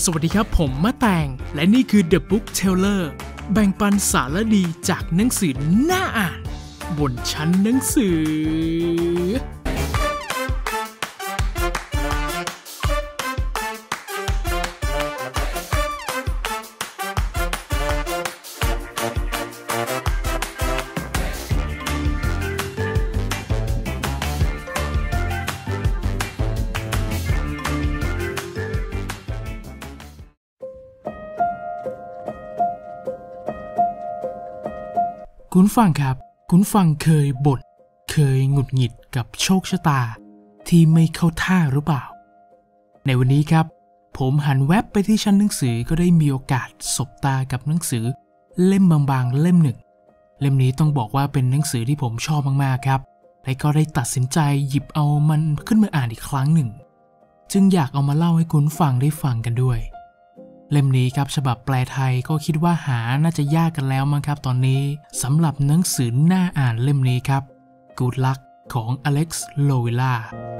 สวัสดีครับผมมะแตงและนี่คือ The Book Teller แบ่งปันสาระดีจากหนังสือน่าอ่านบนชั้นหนังสือคุณฟังครับคุณฟังเคยบ่นเคยหงุดหงิดกับโชคชะตาที่ไม่เข้าท่าหรือเปล่าในวันนี้ครับผมหันแว็บไปที่ชั้นหนังสือก็ได้มีโอกาสสบตากับหนังสือเล่มบางๆเล่มหนึ่งเล่มนี้ต้องบอกว่าเป็นหนังสือที่ผมชอบมากๆครับและก็ได้ตัดสินใจหยิบเอามันขึ้นมาอ่านอีกครั้งหนึ่งจึงอยากเอามาเล่าให้คุณฟังได้ฟังกันด้วยเล่มนี้ครับฉบับแปลไทยก็คิดว่าหาน่าจะยากกันแล้วมั้งครับตอนนี้สำหรับหนังสือน่าอ่านเล่มนี้ครับ Good Luck ของอเล็กซ์โลวิล่า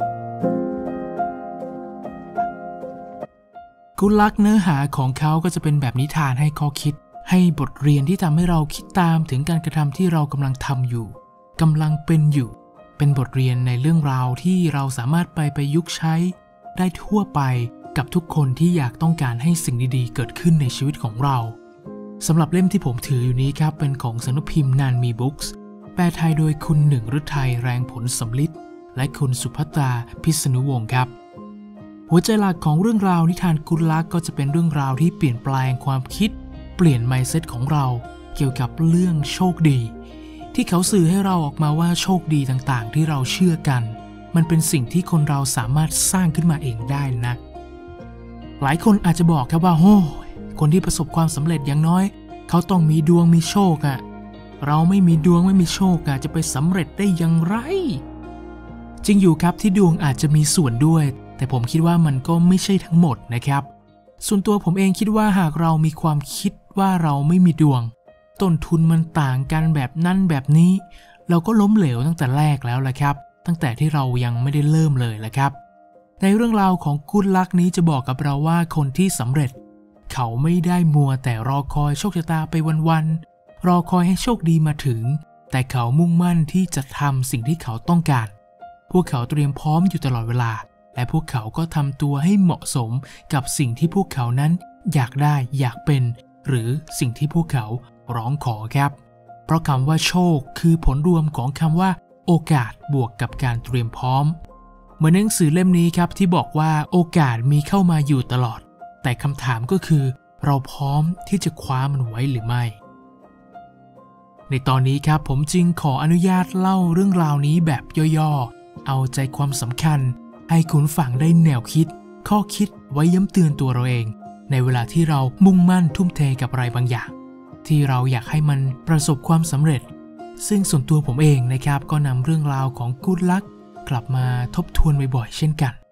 Good Luck เนื้อหาของเขาก็จะเป็นแบบนิทานให้ข้อคิดให้บทเรียนที่ทำให้เราคิดตามถึงการกระทำที่เรากำลังทำอยู่กำลังเป็นอยู่เป็นบทเรียนในเรื่องราวที่เราสามารถไปประยุกต์ใช้ได้ทั่วไปกับทุกคนที่อยากต้องการให้สิ่งดีๆเกิดขึ้นในชีวิตของเราสำหรับเล่มที่ผมถืออยู่นี้ครับเป็นของสำนักพิมพ์นานมีบุ๊กส์แปลไทยโดยคุณหนึ่งฤทัยแรงผลสำลิดและคุณสุภัตราพิษณุวงศ์ครับหัวใจหลักของเรื่องราวนิทานกุลลักษณ์ก็จะเป็นเรื่องราวที่เปลี่ยนแปลงความคิดเปลี่ยน mindset ของเราเกี่ยวกับเรื่องโชคดีที่เขาสื่อให้เราออกมาว่าโชคดีต่างๆที่เราเชื่อกันมันเป็นสิ่งที่คนเราสามารถสร้างขึ้นมาเองได้นะหลายคนอาจจะบอกครับว่าโอ้คนที่ประสบความสำเร็จอย่างน้อยเขาต้องมีดวงมีโชคอะเราไม่มีดวงไม่มีโชคอะจะไปสำเร็จได้อย่างไรจริงอยู่ครับที่ดวงอาจจะมีส่วนด้วยแต่ผมคิดว่ามันก็ไม่ใช่ทั้งหมดนะครับส่วนตัวผมเองคิดว่าหากเรามีความคิดว่าเราไม่มีดวงต้นทุนมันต่างกันแบบนั้นแบบนี้เราก็ล้มเหลวตั้งแต่แรกแล้วแหละครับตั้งแต่ที่เรายังไม่ได้เริ่มเลยแหละครับในเรื่องราวของกุลลักษณ์นี้จะบอกกับเราว่าคนที่สำเร็จเขาไม่ได้มัวแต่รอคอยโชคชะตาไปวันๆรอคอยให้โชคดีมาถึงแต่เขามุ่งมั่นที่จะทำสิ่งที่เขาต้องการพวกเขาเตรียมพร้อมอยู่ตลอดเวลาและพวกเขาก็ทำตัวให้เหมาะสมกับสิ่งที่พวกเขานั้นอยากได้อยากเป็นหรือสิ่งที่พวกเขาร้องขอครับเพราะคำว่าโชคคือผลรวมของคำว่าโอกาสบวกกับการเตรียมพร้อมเหมือนหนังสือเล่มนี้ครับที่บอกว่าโอกาสมีเข้ามาอยู่ตลอดแต่คำถามก็คือเราพร้อมที่จะคว้ามันไว้หรือไม่ในตอนนี้ครับผมจึงขออนุญาตเล่าเรื่องราวนี้แบบย่อๆเอาใจความสำคัญให้คุณฟังได้แนวคิดข้อคิดไว้ย้ำเตือนตัวเราเองในเวลาที่เรามุ่งมั่นทุ่มเทกับอะไรบางอย่างที่เราอยากให้มันประสบความสำเร็จซึ่งส่วนตัวผมเองนะครับก็นำเรื่องราวของกู๊ดลักกลับมาทบทวนบ่อยๆเช่นกัน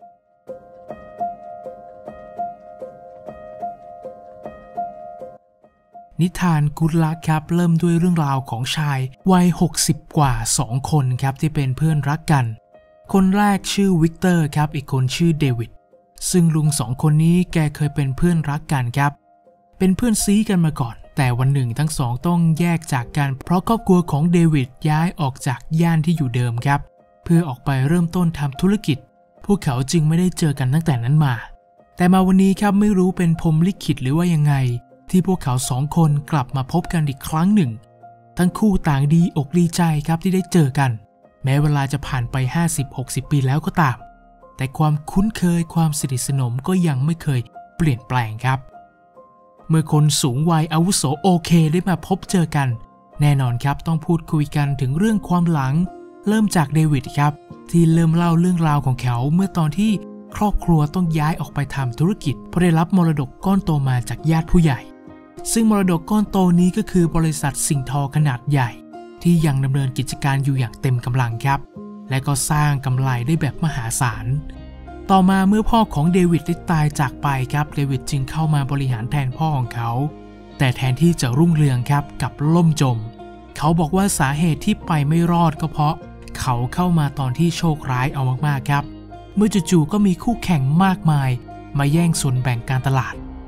นิทานกู๊ดลักครับเริ่มด้วยเรื่องราวของชายวัย60กว่า2คนครับที่เป็นเพื่อนรักกันคนแรกชื่อวิกเตอร์ครับอีกคนชื่อเดวิดซึ่งลุง2คนนี้แกเคยเป็นเพื่อนรักกันครับเป็นเพื่อนซี้กันมาก่อนแต่วันหนึ่งทั้งสองต้องแยกจากกันเพราะครอบครัวของเดวิดย้ายออกจากย่านที่อยู่เดิมครับเพื่อออกไปเริ่มต้นทำธุรกิจพวกเขาจึงไม่ได้เจอกันตั้งแต่นั้นมาแต่มาวันนี้ครับไม่รู้เป็นพรหมลิขิตหรือว่ายังไงที่พวกเขาสองคนกลับมาพบกันอีกครั้งหนึ่งทั้งคู่ต่างดีอกดีใจครับที่ได้เจอกันแม้เวลาจะผ่านไป 50-60 ปีแล้วก็ตามแต่ความคุ้นเคยความสนิทสนมก็ยังไม่เคยเปลี่ยนแปลงครับเมื่อคนสูงวัยอาวุโสโอเคได้มาพบเจอกันแน่นอนครับต้องพูดคุยกันถึงเรื่องความหลังเริ่มจากเดวิดครับที่เริ่มเล่าเรื่องราวของเขาเมื่อตอนที่ครอบครัวต้องย้ายออกไปทำธุรกิจเพราะได้รับมรดกก้อนโตมาจากญาติผู้ใหญ่ซึ่งมรดกก้อนโตนี้ก็คือบริษัทสิ่งทอขนาดใหญ่ที่ยังดำเนินกิจการอยู่อย่างเต็มกำลังครับและก็สร้างกำไรได้แบบมหาศาลต่อมาเมื่อพ่อของเดวิดได้ตายจากไปครับเดวิดจึงเข้ามาบริหารแทนพ่อของเขาแต่แทนที่จะรุ่งเรืองครับกลับล่มจมเขาบอกว่าสาเหตุที่ไปไม่รอดก็เพราะเขาเข้ามาตอนที่โชคร้ายเอามากๆครับเมื่อจู่ๆก็มีคู่แข่งมากมายมาแย่งส่วนแบ่งการตลาด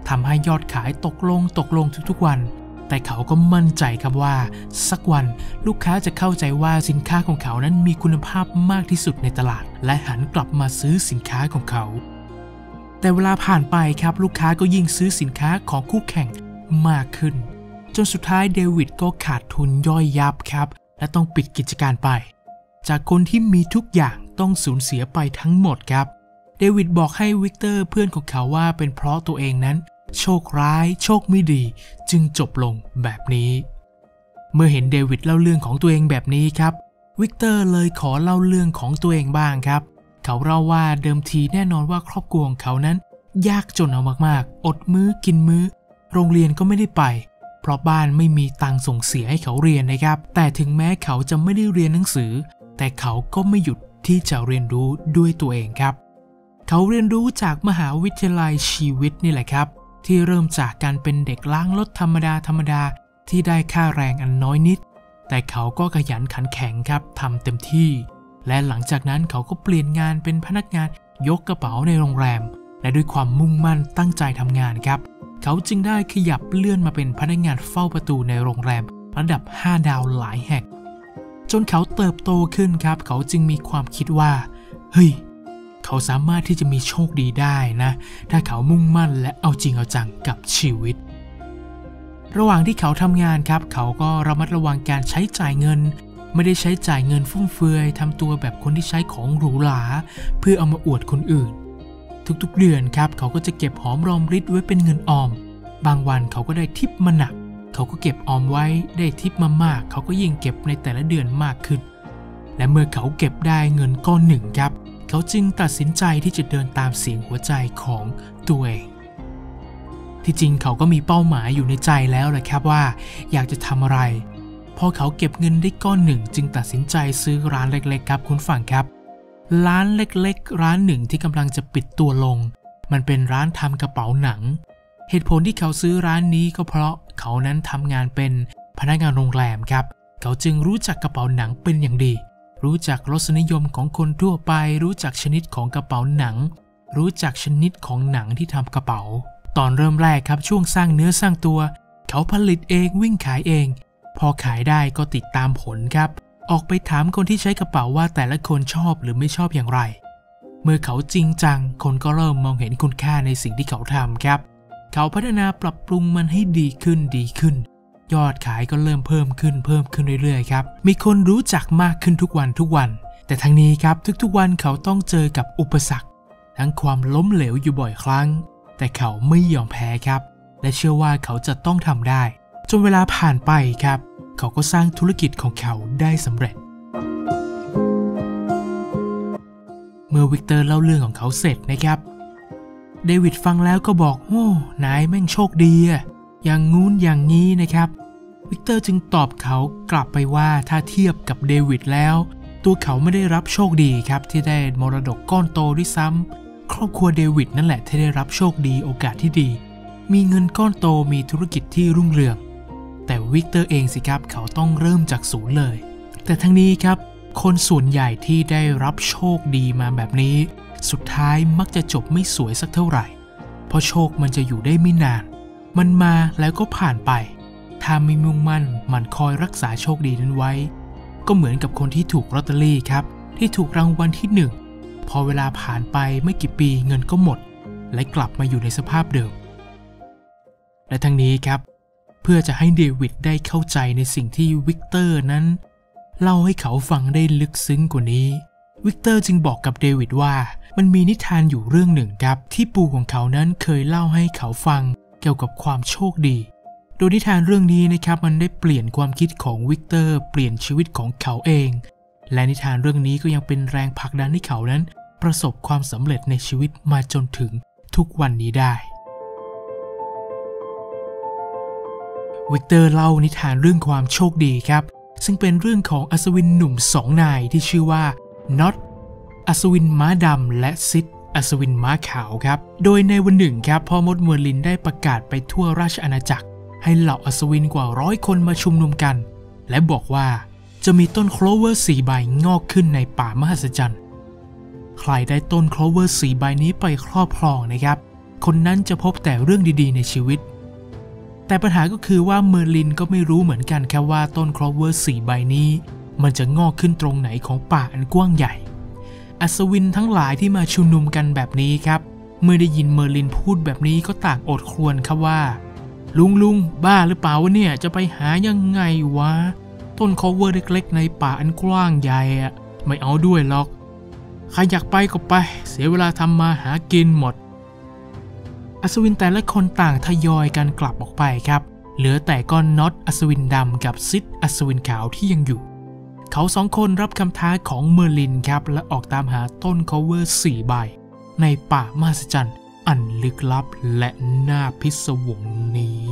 ทำให้ยอดขายตกลงทุกๆวันแต่เขาก็มั่นใจครับว่าสักวันลูกค้าจะเข้าใจว่าสินค้าของเขานั้นมีคุณภาพมากที่สุดในตลาดและหันกลับมาซื้อสินค้าของเขาแต่เวลาผ่านไปครับลูกค้าก็ยิ่งซื้อสินค้าของคู่แข่งมากขึ้นจนสุดท้ายเดวิดก็ขาดทุนย่อยยับครับและต้องปิดกิจการไปจากคนที่มีทุกอย่างต้องสูญเสียไปทั้งหมดครับเดวิดบอกให้วิกเตอร์เพื่อนของเขาว่าเป็นเพราะตัวเองนั้นโชคร้ายโชคไม่ดีจึงจบลงแบบนี้เมื่อเห็นเดวิดเล่าเรื่องของตัวเองแบบนี้ครับวิกเตอร์เลยขอเล่าเรื่องของตัวเองบ้างครับเขาเล่าว่าเดิมทีแน่นอนว่าครอบครัวของเขานั้นยากจนเอามากๆอดมื้อกินมื้อโรงเรียนก็ไม่ได้ไปเพราะบ้านไม่มีตังค์ส่งเสียให้เขาเรียนนะครับแต่ถึงแม้เขาจะไม่ได้เรียนหนังสือแต่เขาก็ไม่หยุดที่จะเรียนรู้ด้วยตัวเองครับเขาเรียนรู้จากมหาวิทยาลัยชีวิตนี่แหละครับที่เริ่มจากการเป็นเด็กล้างรถธรรมดาที่ได้ค่าแรงอันน้อยนิดแต่เขาก็ขยันขันแข็งครับทำเต็มที่และหลังจากนั้นเขาก็เปลี่ยนงานเป็นพนักงานยกกระเป๋าในโรงแรมและด้วยความมุ่งมั่นตั้งใจทำงานครับเขาจึงได้ขยับเลื่อนมาเป็นพนักงานเฝ้าประตูในโรงแรมระดับ5 ดาวหลายแห่งจนเขาเติบโตขึ้นครับเขาจึงมีความคิดว่าเฮ้ยเขาสามารถที่จะมีโชคดีได้นะถ้าเขามุ่งมั่นและเอาจริงเอาจังกับชีวิตระหว่างที่เขาทำงานครับเขาก็ระมัดระวังการใช้จ่ายเงินไม่ได้ใช้จ่ายเงินฟุ่มเฟือยทำตัวแบบคนที่ใช้ของหรูหราเพื่อเอามาอวดคนอื่นทุกๆเดือนครับเขาก็จะเก็บหอมรอมริบไว้เป็นเงินออมบางวันเขาก็ได้ทิปมาหนักเขาก็เก็บออมไว้ได้ทิปมามากเขาก็ยิ่งเก็บในแต่ละเดือนมากขึ้นและเมื่อเขาเก็บได้เงินก้อนหนึ่งครับเขาจึงตัดสินใจที่จะเดินตามเสียงหัวใจของตัวเองที่จริงเขาก็มีเป้าหมายอยู่ในใจแล้วแหละครับว่าอยากจะทำอะไรพอเขาเก็บเงินได้ก้อนหนึ่งจึงตัดสินใจซื้อร้านเล็กๆครับคุณฟังครับร้านเล็กๆร้านหนึ่งที่กำลังจะปิดตัวลงมันเป็นร้านทำกระเป๋าหนังเหตุผลที่เขาซื้อร้านนี้ก็เพราะเขานั้นทำงานเป็นพนักงานโรงแรมครับเขาจึงรู้จักกระเป๋าหนังเป็นอย่างดีรู้จักรสนิยมของคนทั่วไปรู้จักชนิดของกระเป๋าหนังรู้จักชนิดของหนังที่ทำกระเป๋าตอนเริ่มแรกครับช่วงสร้างเนื้อสร้างตัวเขาผลิตเองวิ่งขายเองพอขายได้ก็ติดตามผลครับออกไปถามคนที่ใช้กระเป๋าว่าแต่ละคนชอบหรือไม่ชอบอย่างไรเมื่อเขาจริงจังคนก็เริ่มมองเห็นคุณค่าในสิ่งที่เขาทำครับเขาพัฒนาปรับปรุงมันให้ดีขึ้นยอดขายก็เริ่มเพิ่มขึ้นเรื่อยๆครับมีคนรู้จักมากขึ้นทุกวันแต่ทั้งนี้ครับทุกๆวันเขาต้องเจอกับอุปสรรคทั้งความล้มเหลวอยู่บ่อยครั้งแต่เขาไม่ยอมแพ้ครับและเชื่อว่าเขาจะต้องทำได้จนเวลาผ่านไปครับเขาก็สร้างธุรกิจของเขาได้สำเร็จเมื่อวิกเตอร์เล่าเรื่องของเขาเสร็จนะครับเดวิดฟังแล้วก็บอกโอ้นายแม่งโชคดีอะอย่างงู้นอย่างนี้นะครับวิกเตอร์จึงตอบเขากลับไปว่าถ้าเทียบกับเดวิดแล้วตัวเขาไม่ได้รับโชคดีครับที่ได้มรดกก้อนโตด้วยซ้ำครอบครัวเดวิดนั่นแหละที่ได้รับโชคดีโอกาสที่ดีมีเงินก้อนโตมีธุรกิจที่รุ่งเรืองแต่วิกเตอร์เองสิครับเขาต้องเริ่มจากศูนย์เลยแต่ทั้งนี้ครับคนส่วนใหญ่ที่ได้รับโชคดีมาแบบนี้สุดท้ายมักจะจบไม่สวยสักเท่าไหร่เพราะโชคมันจะอยู่ได้ไม่นานมันมาแล้วก็ผ่านไปถ้าไม่มุ่งมั่นมันคอยรักษาโชคดีนั้นไว้ก็เหมือนกับคนที่ถูกลอตเตอรี่ครับที่ถูกรางวัลที่1พอเวลาผ่านไปไม่กี่ปีเงินก็หมดและกลับมาอยู่ในสภาพเดิมและทั้งนี้ครับเพื่อจะให้เดวิดได้เข้าใจในสิ่งที่วิกเตอร์นั้นเล่าให้เขาฟังได้ลึกซึ้งกว่านี้วิกเตอร์จึงบอกกับเดวิดว่ามันมีนิทานอยู่เรื่องหนึ่งครับที่ปู่ของเขานั้นเคยเล่าให้เขาฟังเกี่ยวกับความโชคดีโดยนิทานเรื่องนี้นะครับมันได้เปลี่ยนความคิดของวิกเตอร์เปลี่ยนชีวิตของเขาเองและนิทานเรื่องนี้ก็ยังเป็นแรงผลักดันให้เขานั้นประสบความสำเร็จในชีวิตมาจนถึงทุกวันนี้ได้วิกเตอร์เล่านิทานเรื่องความโชคดีครับซึ่งเป็นเรื่องของอัศวินหนุ่ม2 นายที่ชื่อว่าน็อตอัศวินม้าดำและซิดอัศวินม้าขาวครับโดยในวันหนึ่งครับพ่อมดเมอร์ลินได้ประกาศไปทั่วราชอาณาจักรให้เหล่าอัศวินกว่า100 คนมาชุมนุมกันและบอกว่าจะมีต้นโคลเวอร์4 ใบงอกขึ้นในป่ามหัศจรรย์ใครได้ต้นโคลเวอร์4 ใบนี้ไปครอบครองนะครับคนนั้นจะพบแต่เรื่องดีๆในชีวิตแต่ปัญหาก็คือว่าเมอร์ลินก็ไม่รู้เหมือนกันแค่ว่าต้นโคลเวอร์4 ใบนี้มันจะงอกขึ้นตรงไหนของป่าอันกว้างใหญ่อัศวินทั้งหลายที่มาชุมนุมกันแบบนี้ครับเมื่อได้ยินเมอร์ลินพูดแบบนี้ก็ต่างโอดครวญครับว่าลุงบ้าหรือเปล่าวะเนี่ยจะไปหายังไงวะต้นโคลเวอร์เล็กๆในป่าอันกว้างใหญ่อะไม่เอาด้วยหรอกใครอยากไปก็ไปเสียเวลาทำมาหากินหมดอัศวินแต่ละคนต่างทยอยกันกลับออกไปครับเหลือแต่ก้อนน็อตอัศวินดำกับซิดอัศวินขาวที่ยังอยู่เขา2 คนรับคำท้าของเมอร์ลินครับและออกตามหาต้นโคลเวอร์4 ใบในป่ามหัศจรรย์อันลึกลับและน่าพิศวงนี้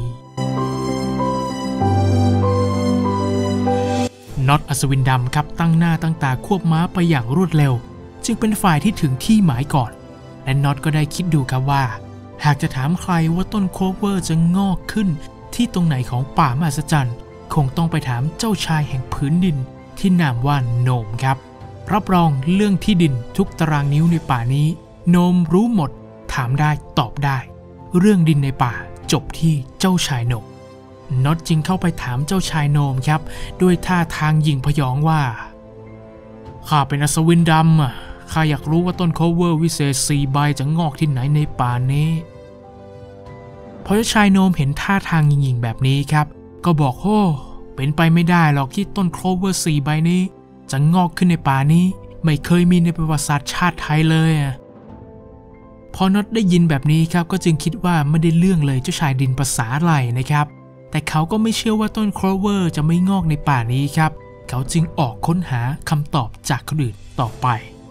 น็อตอัศวินดำครับตั้งหน้าตั้งตาควบม้าไปอย่างรวดเร็วจึงเป็นฝ่ายที่ถึงที่หมายก่อนและน็อตก็ได้คิดดูครับว่าหากจะถามใครว่าต้นโคลเวอร์จะงอกขึ้นที่ตรงไหนของป่ามหัศจรรย์คงต้องไปถามเจ้าชายแห่งพื้นดินที่นามว่าโนมครับรับรองเรื่องที่ดินทุกตารางนิ้วในป่านี้โนมรู้หมดถามได้ตอบได้เรื่องดินในป่าจบที่เจ้าชายโนมน็อตจึงเข้าไปถามเจ้าชายโนมครับด้วยท่าทางหยิ่งพยองว่าข้าเป็นอัศวินดำข้าอยากรู้ว่าต้นโคลเวอร์วิเศษ4 ใบจะงอกที่ไหนในป่านี้พอเจ้าชายโนมเห็นท่าทางหยิ่งๆแบบนี้ครับก็บอกโอ้เป็นไปไม่ได้หรอกที่ต้นโคลเวอร์4 ใบนี้จะงอกขึ้นในป่านี้ไม่เคยมีในประวัติศาสตร์ชาติไทยเลยพอน็อตได้ยินแบบนี้ครับก็จึงคิดว่าไม่ได้เรื่องเลยเจ้าชายดินภาษาอะไรนะครับแต่เขาก็ไม่เชื่อว่าต้นโคลเวอร์จะไม่งอกในป่านี้ครับเขาจึงออกค้นหาคำตอบจากคนอื่นต่อไป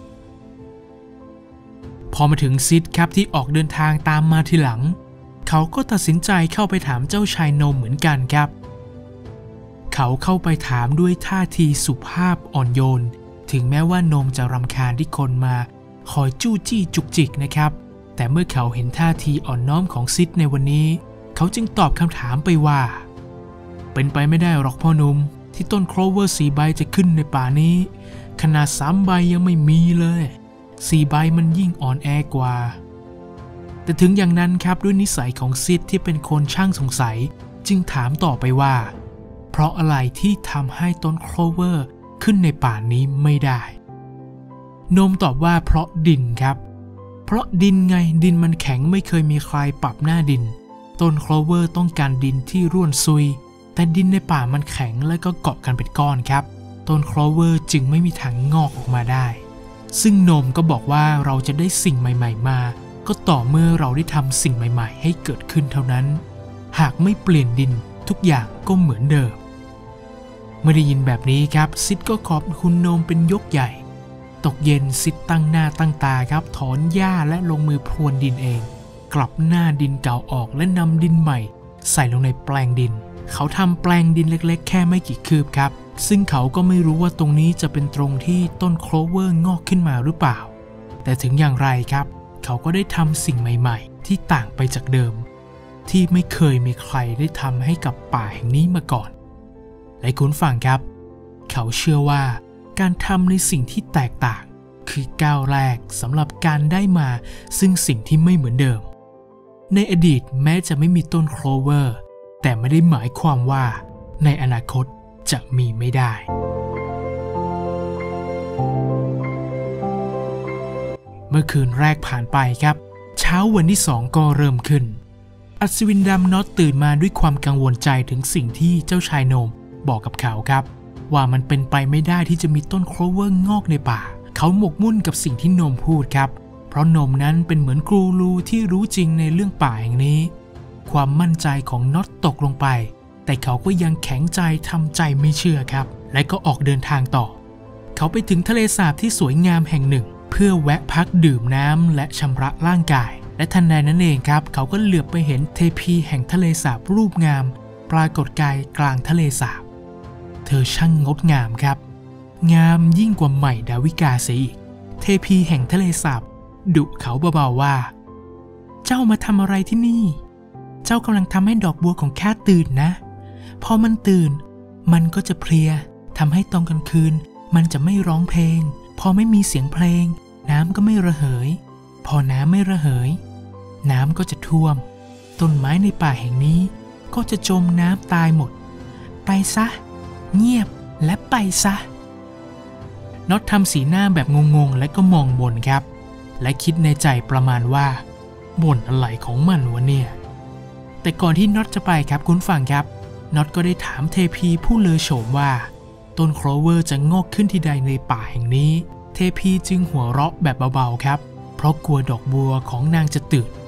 พอมาถึงซิดครับที่ออกเดินทางตามมาทีหลังเขาก็ตัดสินใจเข้าไปถามเจ้าชายโนมเหมือนกันครับเขาเข้าไปถามด้วยท่าทีสุภาพอ่อนโยนถึงแม้ว่าโนมจะรำคาญที่คนมาคอยจู้จี้จุกจิกนะครับแต่เมื่อเขาเห็นท่าทีอ่อนน้อมของซิดในวันนี้เขาจึงตอบคำถามไปว่าเป็นไปไม่ได้หรอกพ่อหนุ่มที่ต้นโคลเวอร์4 ใบจะขึ้นในป่านี้ขนาด3 ใบยังไม่มีเลย4 ใบมันยิ่งอ่อนแอกว่าแต่ถึงอย่างนั้นครับด้วยนิสัยของซิดที่เป็นคนช่างสงสัยจึงถามต่อไปว่าเพราะอะไรที่ทำให้ต้นโคลเวอร์ขึ้นในป่านี้ไม่ได้โนมตอบว่าเพราะดินครับเพราะดินไงดินมันแข็งไม่เคยมีใครปรับหน้าดินต้นโคลเวอร์ต้องการดินที่ร่วนซุยแต่ดินในป่ามันแข็งและก็เกาะกันเป็นก้อนครับต้นโคลเวอร์จึงไม่มีทางงอกออกมาได้ซึ่งโนมก็บอกว่าเราจะได้สิ่งใหม่ๆมาก็ต่อเมื่อเราได้ทำสิ่งใหม่ๆให้เกิดขึ้นเท่านั้นหากไม่เปลี่ยนดินทุกอย่างก็เหมือนเดิมเมื่อได้ยินแบบนี้ครับซิดก็ขอบคุณโนมเป็นยกใหญ่ตกเย็นซิดตั้งหน้าตั้งตาครับถอนหญ้าและลงมือพรวนดินเองกลับหน้าดินเก่าออกและนำดินใหม่ใส่ลงในแปลงดินเขาทำแปลงดินเล็กๆแค่ไม่กี่คืบครับซึ่งเขาก็ไม่รู้ว่าตรงนี้จะเป็นตรงที่ต้นโคลเวอร์งอกขึ้นมาหรือเปล่าแต่ถึงอย่างไรครับเขาก็ได้ทำสิ่งใหม่ๆที่ต่างไปจากเดิมที่ไม่เคยมีใครได้ทำให้กับป่าแห่งนี้มาก่อนและคุณฟังครับเขาเชื่อว่าการทำในสิ่งที่แตกต่างคือก้าวแรกสำหรับการได้มาซึ่งสิ่งที่ไม่เหมือนเดิมในอดีตแม้จะไม่มีต้นโคลเวอร์แต่ไม่ได้หมายความว่าในอนาคตจะมีไม่ได้เมื่อคืนแรกผ่านไปครับเช้าวันที่2ก็เริ่มขึ้นอัศวินดำน็อตตื่นมาด้วยความกังวลใจถึงสิ่งที่เจ้าชายโนมบอกกับเขาครับว่ามันเป็นไปไม่ได้ที่จะมีต้นโคลเวอร์งอกในป่าเขาหมกมุ่นกับสิ่งที่โนมพูดครับเพราะโนมนั้นเป็นเหมือนกูรูที่รู้จริงในเรื่องป่าแห่งนี้ความมั่นใจของน็อตตกลงไปแต่เขาก็ยังแข็งใจทำใจไม่เชื่อครับและก็ออกเดินทางต่อเขาไปถึงทะเลสาบที่สวยงามแห่งหนึ่งเพื่อแวะพักดื่มน้ำและชำระร่างกายและทันใดนั้นเองครับเขาก็เหลือบไปเห็นเทพีแห่งทะเลสาบรูปงามปรากฏกายกลางทะเลสาบเธอช่างงดงามครับงามยิ่งกว่าใหม่ดาวิกาเสียอีกเทพีแห่งทะเลสาบดุเขาเบาๆว่าเจ้ามาทำอะไรที่นี่เจ้ากำลังทำให้ดอกบัวของข้าตื่นนะพอมันตื่นมันก็จะเพลียทำให้ตอนกลางคืนมันจะไม่ร้องเพลงพอไม่มีเสียงเพลงน้ำก็ไม่ระเหยพอน้ำไม่ระเหยน้ำก็จะท่วมต้นไม้ในป่าแห่งนี้ก็จะจมน้ำตายหมดไปซะเงียบและไปซะน็อตทำสีหน้าแบบงงๆและก็มองบนครับและคิดในใจประมาณว่าบ่นอะไรของมันวะเนี่ยแต่ก่อนที่น็อตจะไปครับคุณฟังครับน็อตก็ได้ถามเทพีผู้เลอโฉมว่าต้นโคลเวอร์จะงอกขึ้นที่ใดในป่าแห่งนี้เทพีจึงหัวเราะแบบเบาๆครับเพราะกลัวดอกบัวของนางจะตื่น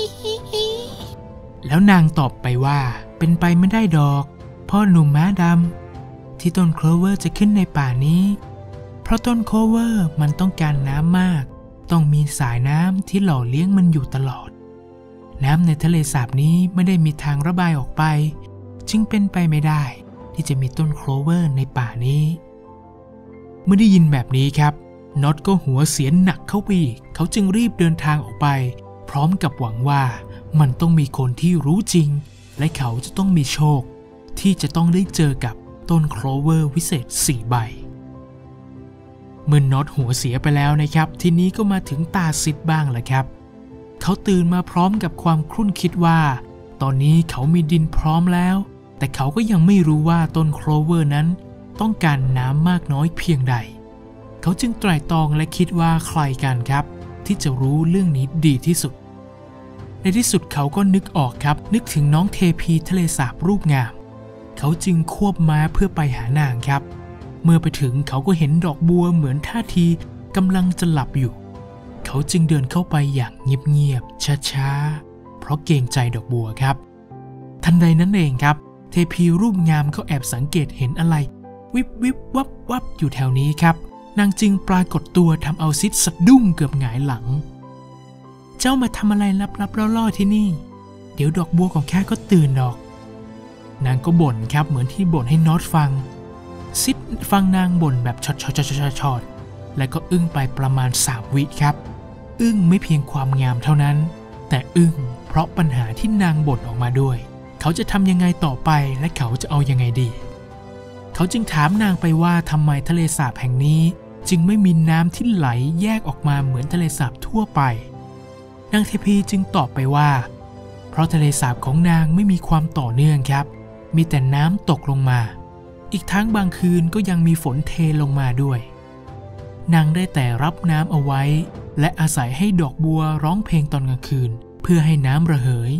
แล้วนางตอบไปว่าเป็นไปไม่ได้ดอกพ่อหนุ่มม้าดำที่ต้นโคลเวอร์จะขึ้นในป่านี้เพราะต้นโคลเวอร์มันต้องการน้ำมากต้องมีสายน้ำที่หล่อเลี้ยงมันอยู่ตลอดน้ำในทะเลสาบนี้ไม่ได้มีทางระบายออกไปจึงเป็นไปไม่ได้ที่จะมีต้นโคลเวอร์ในป่านี้เมื่อได้ยินแบบนี้ครับน็อตก็หัวเสียหนักเข้าไปอีกเขาจึงรีบเดินทางออกไปพร้อมกับหวังว่ามันต้องมีคนที่รู้จริงและเขาจะต้องมีโชคที่จะต้องได้เจอกับต้นโคลเวอร์วิเศษ4 ใบเมื่อน็อตหัวเสียไปแล้วนะครับทีนี้ก็มาถึงตาซิดบ้างแหละครับเขาตื่นมาพร้อมกับความครุ่นคิดว่าตอนนี้เขามีดินพร้อมแล้วแต่เขาก็ยังไม่รู้ว่าต้นโคลเวอร์นั้นต้องการน้ำมากน้อยเพียงใดเขาจึงไตร่ตรองและคิดว่าใครกันครับที่จะรู้เรื่องนี้ดีที่สุดในที่สุดเขาก็นึกออกครับนึกถึงน้องเทพีทะเลสาบรูปงามเขาจึงควบม้าเพื่อไปหานางครับเมื่อไปถึงเขาก็เห็นดอกบัวเหมือนท่าทีกำลังจะหลับอยู่เขาจึงเดินเข้าไปอย่างเงียบๆช้าๆเพราะเกรงใจดอกบัวครับทันใดนั้นเองครับเทพีรูปงามเขาแอบสังเกตเห็นอะไรวิบวิบวับวับอยู่แถวนี้ครับนางจึงปรากฏตัวทำเอาซิดสะดุ้งเกือบหงายหลังเจ้ามาทำอะไรลับๆล่อๆที่นี่เดี๋ยวดอกบัวของแค่ก็ตื่นดอกนางก็บ่นครับเหมือนที่บ่นให้น็อตฟังซิดฟังนางบ่นแบบช็อตและก็อึ้งไปประมาณ3 วิครับอึ้งไม่เพียงความงามเท่านั้นแต่อึ้งเพราะปัญหาที่นางบ่นออกมาด้วยเขาจะทำยังไงต่อไปและเขาจะเอายังไงดีเขาจึงถามนางไปว่าทำไมทะเลสาบแห่งนี้จึงไม่มีน้ำที่ไหลแยกออกมาเหมือนทะเลสาบทั่วไปนางเทพีจึงตอบไปว่าเพราะทะเลสาบของนางไม่มีความต่อเนื่องครับมีแต่น้ำตกลงมาอีกทั้งบางคืนก็ยังมีฝนเทลงมาด้วยนางได้แต่รับน้ำเอาไว้และอาศัยให้ดอกบัวร้องเพลงตอนกลางคืนเพื่อให้น้ำระเหย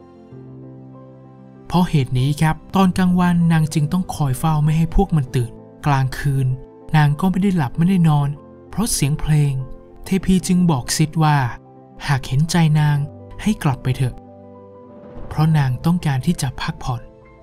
เพราะเหตุนี้ครับตอนกลางวันนางจึงต้องคอยเฝ้าไม่ให้พวกมันตื่นกลางคืนนางก็ไม่ได้หลับไม่ได้นอนเพราะเสียงเพลงเทพีจึงบอกซิดว่าหากเห็นใจนางให้กลับไปเถอะเพราะนางต้องการที่จะพักผ่อน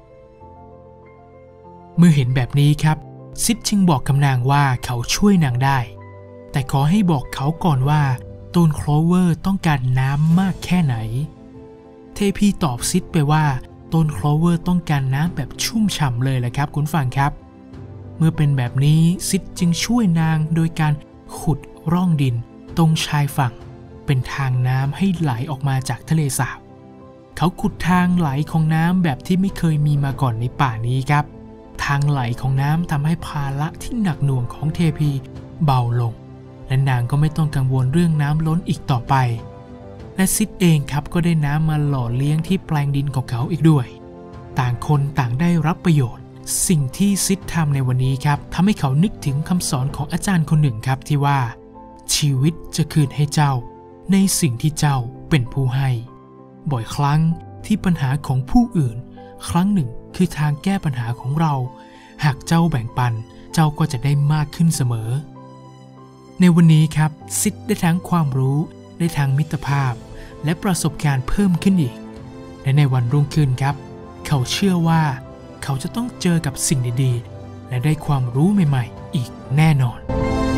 เมื่อเห็นแบบนี้ครับซิดจึงบอกกับนางว่าเขาช่วยนางได้แต่ขอให้บอกเขาก่อนว่าต้นโคลเวอร์ต้องการน้ำมากแค่ไหนเทพีตอบซิดไปว่าต้นโคลเวอร์ต้องการน้ำแบบชุ่มฉ่ำเลยแหละครับคุณฟังครับเมื่อเป็นแบบนี้ซิดจึงช่วยนางโดยการขุดร่องดินตรงชายฝั่งเป็นทางน้ำให้ไหลออกมาจากทะเลสาบเขาขุดทางไหลของน้ำแบบที่ไม่เคยมีมาก่อนในป่านี้ครับทางไหลของน้ำทำให้ภาระที่หนักหน่วงของเทพีเบาลงและนางก็ไม่ต้องกังวลเรื่องน้ำล้นอีกต่อไปและซิดเองครับก็ได้น้ำมาหล่อเลี้ยงที่แปลงดินของเขาอีกด้วยต่างคนต่างได้รับประโยชน์สิ่งที่ซิดทำในวันนี้ครับทำให้เขานึกถึงคำสอนของอาจารย์คนหนึ่งครับที่ว่าชีวิตจะคืนให้เจ้าในสิ่งที่เจ้าเป็นผู้ให้บ่อยครั้งที่ปัญหาของผู้อื่นครั้งหนึ่งคือทางแก้ปัญหาของเราหากเจ้าแบ่งปันเจ้าก็จะได้มากขึ้นเสมอในวันนี้ครับซิดได้ทั้งความรู้ได้ทั้งมิตรภาพและประสบการณ์เพิ่มขึ้นอีกและในวันรุ่งขึ้นครับเขาเชื่อว่าเขาจะต้องเจอกับสิ่งดีๆและได้ความรู้ใหม่ๆอีกแน่นอน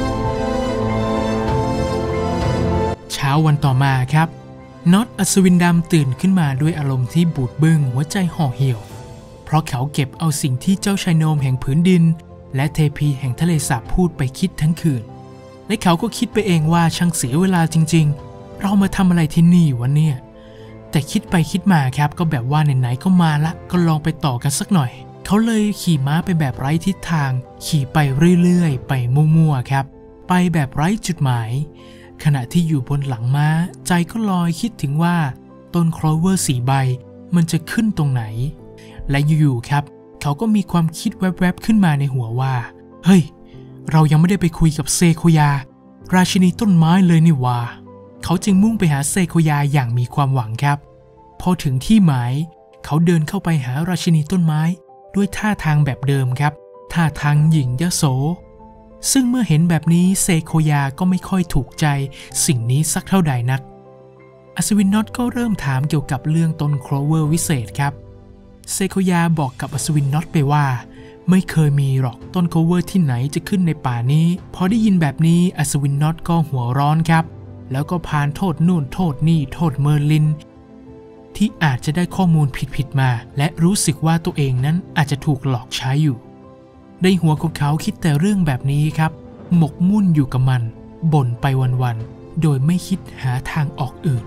เช้าวันต่อมาครับน็อตอัศวินดำตื่นขึ้นมาด้วยอารมณ์ที่บูดบึ้งหัวใจห่อเหี่ยวเพราะเขาเก็บเอาสิ่งที่เจ้าชายโนมแห่งผืนดินและเทพีแห่งทะเลสาบพูดไปคิดทั้งคืนและเขาก็คิดไปเองว่าช่างเสียเวลาจริงๆเรามาทำอะไรที่นี่วะเนี่ยแต่คิดไปคิดมาครับก็แบบว่าไหนๆก็มาละก็ลองไปต่อกันสักหน่อยเขาเลยขี่ม้าไปแบบไร้ทิศทางขี่ไปเรื่อยๆไปมั่วๆครับไปแบบไร้จุดหมายขณะที่อยู่บนหลังม้าใจก็ลอยคิดถึงว่าต้นโคลเวอร์4 ใบมันจะขึ้นตรงไหนและอยู่ๆครับเขาก็มีความคิดแวบๆขึ้นมาในหัวว่าเฮ้ยเรายังไม่ได้ไปคุยกับเซโคยาราชินีต้นไม้เลยนี่ว่าเขาจึงมุ่งไปหาเซโคยาอย่างมีความหวังครับพอถึงที่หมายเขาเดินเข้าไปหาราชินีต้นไม้ด้วยท่าทางแบบเดิมครับท่าทางหยิ่งยโสซึ่งเมื่อเห็นแบบนี้เซโคยาก็ไม่ค่อยถูกใจสิ่งนี้สักเท่าใดนักอัศวินน็อตก็เริ่มถามเกี่ยวกับเรื่องต้นโคลเวอร์วิเศษครับเซโคยาบอกกับอัศวินน็อตไปว่าไม่เคยมีหรอกต้นโคลเวอร์ที่ไหนจะขึ้นในป่านี้พอได้ยินแบบนี้อัศวินน็อตก็หัวร้อนครับแล้วก็พานโทษนู่นโทษนี่โทษเมอร์ลินที่อาจจะได้ข้อมูลผิดๆมาและรู้สึกว่าตัวเองนั้นอาจจะถูกหลอกใช้อยู่ในหัวของเขาคิดแต่เรื่องแบบนี้ครับหมกมุ่นอยู่กับมันบ่นไปวันๆโดยไม่คิดหาทางออกอื่น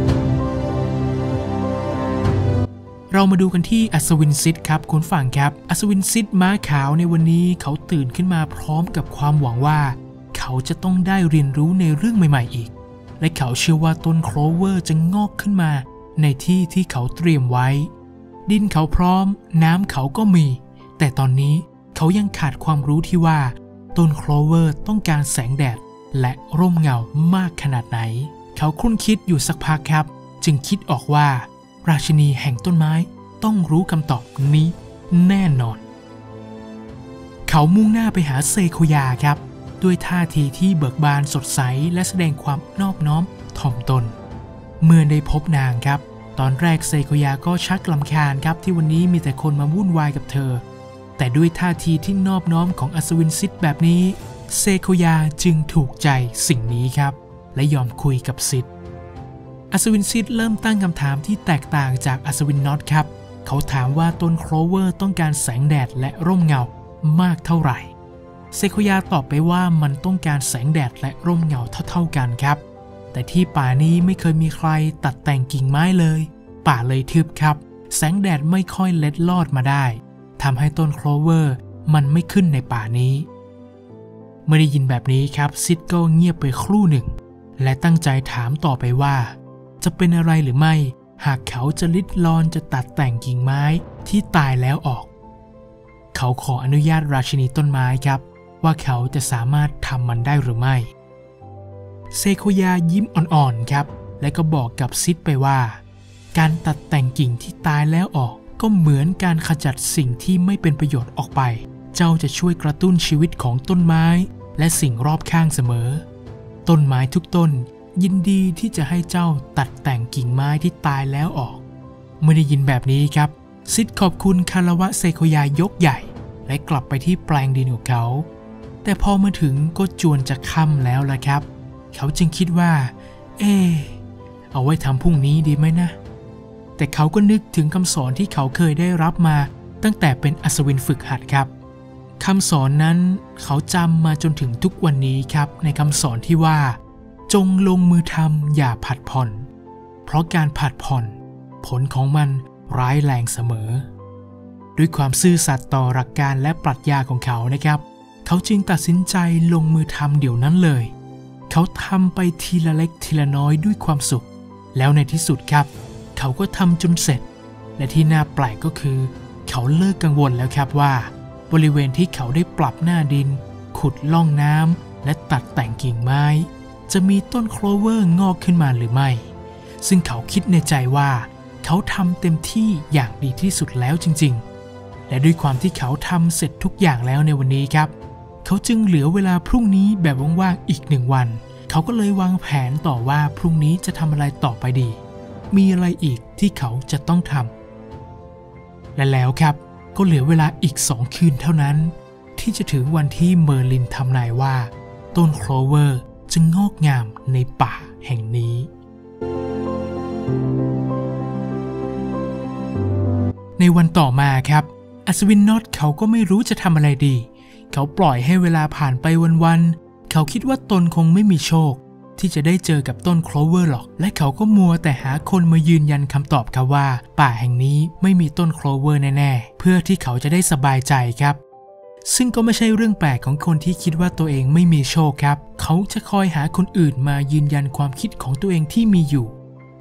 เรามาดูกันที่อัศวินซิดครับคุณฟังครับอัศวินซิดม้าขาวในวันนี้เขาตื่นขึ้นมาพร้อมกับความหวังว่าเขาจะต้องได้เรียนรู้ในเรื่องใหม่ๆอีกและเขาเชื่อว่าต้นโคลเวอร์จะงอกขึ้นมาในที่ที่เขาเตรียมไว้ดินเขาพร้อมน้ำเขาก็มีแต่ตอนนี้เขายังขาดความรู้ที่ว่าต้นโคลเวอร์ต้องการแสงแดดและร่มเงามากขนาดไหนเขาครุ่นคิดอยู่สักพักครับจึงคิดออกว่าราชินีแห่งต้นไม้ต้องรู้คำตอบนี้แน่นอนเขามุ่งหน้าไปหาเซโคยาครับด้วยท่าทีที่เบิกบานสดใสและแสดงความนอบน้อมถ่อมตนเมื่อได้พบนางครับตอนแรกเซโคยาก็ชักรำคาญครับที่วันนี้มีแต่คนมาวุ่นวายกับเธอแต่ด้วยท่าทีที่นอบน้อมของอัศวินซิดแบบนี้เซโคยาจึงถูกใจสิ่งนี้ครับและยอมคุยกับซิดอัศวินซิดเริ่มตั้งคำถามที่แตกต่างจากอัศวินน็อตครับเขาถามว่าต้นโคลเวอร์ต้องการแสงแดดและร่มเงามากเท่าไหร่เซโคยาตอบไปว่ามันต้องการแสงแดดและร่มเงาเท่าๆกันครับแต่ที่ป่านี้ไม่เคยมีใครตัดแต่งกิ่งไม้เลยป่าเลยทึบครับแสงแดดไม่ค่อยเล็ดลอดมาได้ทำให้ต้นโคลเวอร์มันไม่ขึ้นในป่านี้เมื่อได้ยินแบบนี้ครับซิดก็เงียบไปครู่หนึ่งและตั้งใจถามต่อไปว่าจะเป็นอะไรหรือไม่หากเขาจะลิดรอนจะตัดแต่งกิ่งไม้ที่ตายแล้วออกเขาขออนุญาตราชินีต้นไม้ครับว่าเขาจะสามารถทำมันได้หรือไม่เซโคยายิ้มอ่อนๆครับและก็บอกกับซิดไปว่าการตัดแต่งกิ่งที่ตายแล้วออกก็เหมือนการขจัดสิ่งที่ไม่เป็นประโยชน์ออกไปเจ้าจะช่วยกระตุ้นชีวิตของต้นไม้และสิ่งรอบข้างเสมอต้นไม้ทุกต้นยินดีที่จะให้เจ้าตัดแต่งกิ่งไม้ที่ตายแล้วออกเมื่อได้ยินแบบนี้ครับซิดขอบคุณคารวะเซโคยายกใหญ่และกลับไปที่แปลงดินของเขาแต่พอมาถึงก็จวนจะค่ำแล้วล่ะครับเขาจึงคิดว่าเอาไว้ทำพรุ่งนี้ดีไหมนะแต่เขาก็นึกถึงคำสอนที่เขาเคยได้รับมาตั้งแต่เป็นอัศวินฝึกหัดครับคำสอนนั้นเขาจำมาจนถึงทุกวันนี้ครับในคำสอนที่ว่าจงลงมือทำอย่าผัดผ่อนเพราะการผัดผ่อนผลของมันร้ายแรงเสมอด้วยความซื่อสัตย์ต่อหลักการและปรัชญาของเขานะครับเขาจึงตัดสินใจลงมือทำเดี๋ยวนั้นเลยเขาทำไปทีละเล็กทีละน้อยด้วยความสุขแล้วในที่สุดครับเขาก็ทำจนเสร็จและที่น่าแปลกก็คือเขาเลิกกังวลแล้วครับว่าบริเวณที่เขาได้ปรับหน้าดินขุดล่องน้ำและตัดแต่งกิ่งไม้จะมีต้นโคลเวอร์งอกขึ้นมาหรือไม่ซึ่งเขาคิดในใจว่าเขาทำเต็มที่อย่างดีที่สุดแล้วจริงๆและด้วยความที่เขาทำเสร็จทุกอย่างแล้วในวันนี้ครับเขาจึงเหลือเวลาพรุ่งนี้แบบว่างๆอีก1 วันเขาก็เลยวางแผนต่อว่าพรุ่งนี้จะทำอะไรต่อไปดีมีอะไรอีกที่เขาจะต้องทำและแล้วครับก็เหลือเวลาอีก2 คืนเท่านั้นที่จะถึงวันที่เมอร์ลินทำนายว่าต้นโคลเวอร์จะงอกงามในป่าแห่งนี้ในวันต่อมาครับอัศวินน็อตเขาก็ไม่รู้จะทำอะไรดีเขาปล่อยให้เวลาผ่านไปวันๆเขาคิดว่าตนคงไม่มีโชคที่จะได้เจอกับต้นโคลเวอร์หรอกและเขาก็มัวแต่หาคนมายืนยันคำตอบครับว่าป่าแห่งนี้ไม่มีต้นโคลเวอร์แน่ๆเพื่อที่เขาจะได้สบายใจครับซึ่งก็ไม่ใช่เรื่องแปลกของคนที่คิดว่าตัวเองไม่มีโชคครับเขาจะคอยหาคนอื่นมายืนยันความคิดของตัวเองที่มีอยู่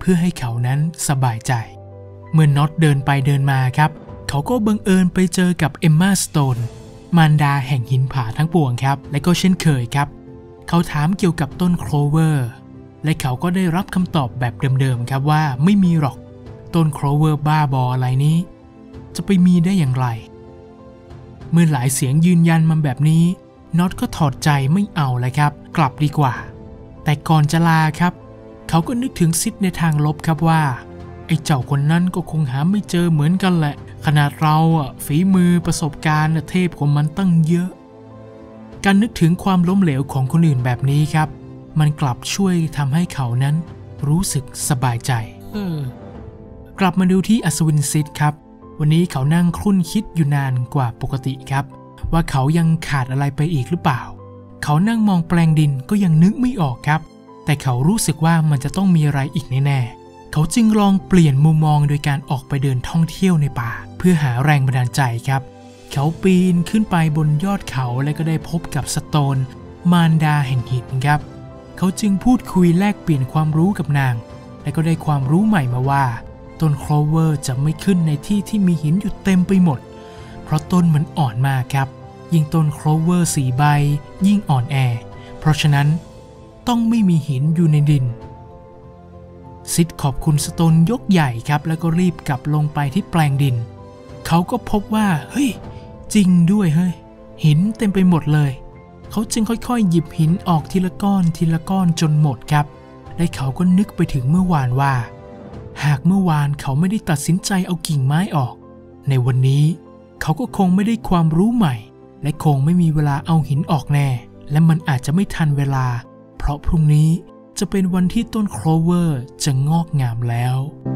เพื่อให้เขานั้นสบายใจเมื่อน็อตเดินไปเดินมาครับเขาก็บังเอิญไปเจอกับเอมมาสโตนมารดาแห่งหินผาทั้งปวงครับและก็เช่นเคยครับเขาถามเกี่ยวกับต้นโคลเวอร์และเขาก็ได้รับคำตอบแบบเดิมๆครับว่าไม่มีหรอกต้นโคลเวอร์บ้าบออะไรนี้จะไปมีได้อย่างไรเมื่อหลายเสียงยืนยันมาแบบนี้น็อตก็ถอดใจไม่เอาเลยครับกลับดีกว่าแต่ก่อนจะลาครับเขาก็นึกถึงซิดในทางลบครับว่าไอ้เจ้าคนนั้นก็คงหาไม่เจอเหมือนกันแหละขนาดเราฝีมือประสบการณ์เทพของมันตั้งเยอะการนึกถึงความล้มเหลวของคนอื่นแบบนี้ครับมันกลับช่วยทำให้เขานั้นรู้สึกสบายใจกลับมาดูที่อัศวินซิดครับวันนี้เขานั่งครุ่นคิดอยู่นานกว่าปกติครับว่าเขายังขาดอะไรไปอีกหรือเปล่าเขานั่งมองแปลงดินก็ยังนึกไม่ออกครับแต่เขารู้สึกว่ามันจะต้องมีอะไรอีกแน่ๆเขาจึงลองเปลี่ยนมุมมองโดยการออกไปเดินท่องเที่ยวในป่าเพื่อหาแรงบันดาลใจครับเขาปีนขึ้นไปบนยอดเขาและก็ได้พบกับสโตนมารดาแห่งหินครับเขาจึงพูดคุยแลกเปลี่ยนความรู้กับนางและก็ได้ความรู้ใหม่มาว่าต้นโคลเวอร์จะไม่ขึ้นในที่ที่มีหินอยู่เต็มไปหมดเพราะต้นมันอ่อนมากครับยิ่งต้นโคลเวอร์4 ใบยิ่งอ่อนแอเพราะฉะนั้นต้องไม่มีหินอยู่ในดินซิดขอบคุณสโตนยกใหญ่ครับแล้วก็รีบกลับลงไปที่แปลงดินเขาก็พบว่าเฮ้ยจริงด้วยเฮ้ยหินเต็มไปหมดเลยเขาจึงค่อยๆหยิบหินออกทีละก้อนทีละก้อนจนหมดครับและเขาก็นึกไปถึงเมื่อวานว่าหากเมื่อวานเขาไม่ได้ตัดสินใจเอากิ่งไม้ออกในวันนี้เขาก็คงไม่ได้ความรู้ใหม่และคงไม่มีเวลาเอาหินออกแน่และมันอาจจะไม่ทันเวลาเพราะพรุ่งนี้จะเป็นวันที่ต้นโคลเวอร์จะงอกงามแล้ว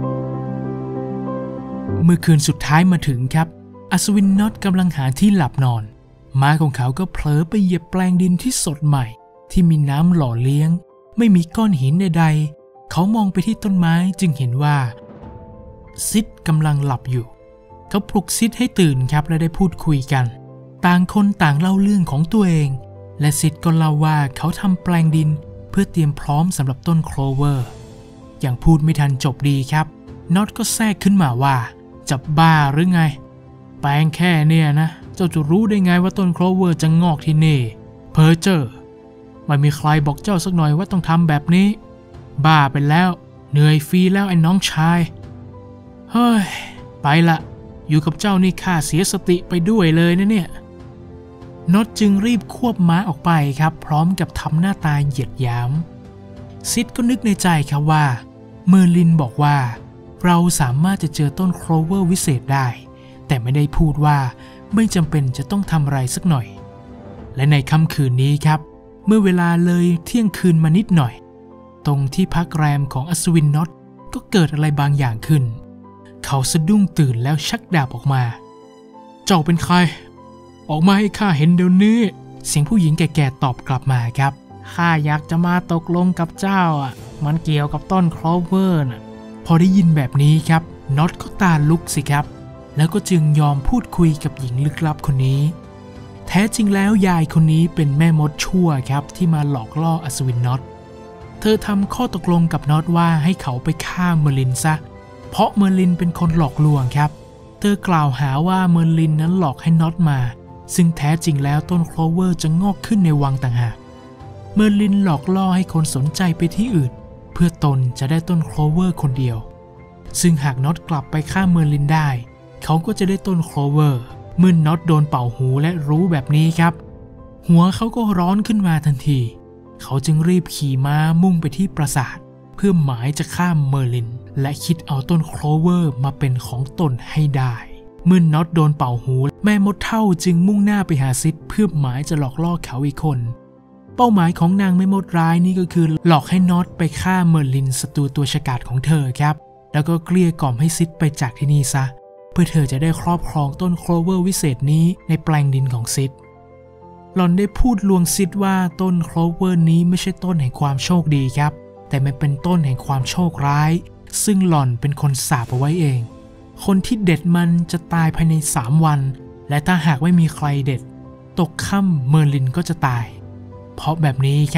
เมื่อคืนสุดท้ายมาถึงครับอัศวินน็อตกำลังหาที่หลับนอนม้าของเขาก็เผลอไปเหยียบแปลงดินที่สดใหม่ที่มีน้ำหล่อเลี้ยงไม่มีก้อนหินใดๆเขามองไปที่ต้นไม้จึงเห็นว่าซิดกำลังหลับอยู่เขาปลุกซิดให้ตื่นครับและได้พูดคุยกันต่างคนต่างเล่าเรื่องของตัวเองและซิดก็เล่าว่าเขาทำแปลงดินเพื่อเตรียมพร้อมสำหรับต้นโคลเวอร์อย่างพูดไม่ทันจบดีครับน็อตก็แทรกขึ้นมาว่าจะบ้าหรือไงแปลงแค่เนี่ยนะเจ้าจะรู้ได้ไงว่าต้นโคลเวอร์จะงอกที่นี่เพ้อเจ้อไม่มีใครบอกเจ้าสักหน่อยว่าต้องทำแบบนี้บ้าไปแล้วเหนื่อยฟรีแล้วไอ้น้องชายเฮ้ยไปละอยู่กับเจ้านี่ข้าเสียสติไปด้วยเลยนะเนี่ยน็อตจึงรีบควบม้าออกไปครับพร้อมกับทำหน้าตาเหยียดหยามซิดก็นึกในใจครับว่าเมอร์ลินบอกว่าเราสามารถจะเจอต้นโคลเวอร์วิเศษได้แต่ไม่ได้พูดว่าไม่จำเป็นจะต้องทำอะไรสักหน่อยและในค่ำคืนนี้ครับเมื่อเวลาเลยเที่ยงคืนมานิดหน่อยตรงที่พักแรมของอัศวินน็อตก็เกิดอะไรบางอย่างขึ้นเขาสะดุ้งตื่นแล้วชักดาบออกมาเจ้าเป็นใครออกมาให้ข้าเห็นเดี๋ยวนี้เสียงผู้หญิงแก่ๆตอบกลับมาครับข้าอยากจะมาตกลงกับเจ้ามันเกี่ยวกับต้นโคลเวอร์น่ะพอได้ยินแบบนี้ครับน็อตก็ตาลุกสิครับแล้วก็จึงยอมพูดคุยกับหญิงลึกลับคนนี้แท้จริงแล้วยายคนนี้เป็นแม่มดชั่วครับที่มาหลอกล่ออัศวินน็อตเธอทำข้อตกลงกับน็อตว่าให้เขาไปฆ่าเมอร์ลินซะเพราะเมอร์ลินเป็นคนหลอกลวงครับเธอกล่าวหาว่าเมอร์ลินนั้นหลอกให้น็อตมาซึ่งแท้จริงแล้วต้นโคลเวอร์จะงอกขึ้นในวังต่างหากเมอร์ลินหลอกล่อให้คนสนใจไปที่อื่นเพื่อตนจะได้ต้นโคลเวอร์คนเดียวซึ่งหากน็อตกลับไปฆ่าเมอร์ลินได้เขาก็จะได้ต้นโคลเวอร์เมื่อน็อตโดนเป่าหูและรู้แบบนี้ครับหัวเขาก็ร้อนขึ้นมาทันทีเขาจึงรีบขี่ม้ามุ่งไปที่ปราสาทเพื่อหมายจะฆ่าเมอร์ลินและคิดเอาต้นโคลเวอร์มาเป็นของตนให้ได้เมื่อน็อตโดนเป่าหูแม่มดเฒ่าจึงมุ่งหน้าไปหาซิดเพื่อหมายจะหลอกล่อเขาอีกคนเป้าหมายของนางแม่มดร้ายนี่ก็คือหลอกให้น็อตไปฆ่าเมอร์ลินศัตรูตัวฉกาจของเธอครับแล้วก็เกลี้ยกล่อมให้ซิดไปจากที่นี่ซะเพื่อเธอจะได้ครอบครองต้นโคลเวอร์วิเศษนี้ในแปลงดินของซิดหล่อนได้พูดลวงซิดว่าต้นโคลเวอร์นี้ไม่ใช่ต้นแห่งความโชคดีครับแต่มันเป็นต้นแห่งความโชคร้ายซึ่งหล่อนเป็นคนสาปเอาไว้เองคนที่เด็ดมันจะตายภายใน3 วันและถ้าหากไม่มีใครเด็ดตกค่ำเมอร์ลินก็จะตายเพราะแบบนี้ครับ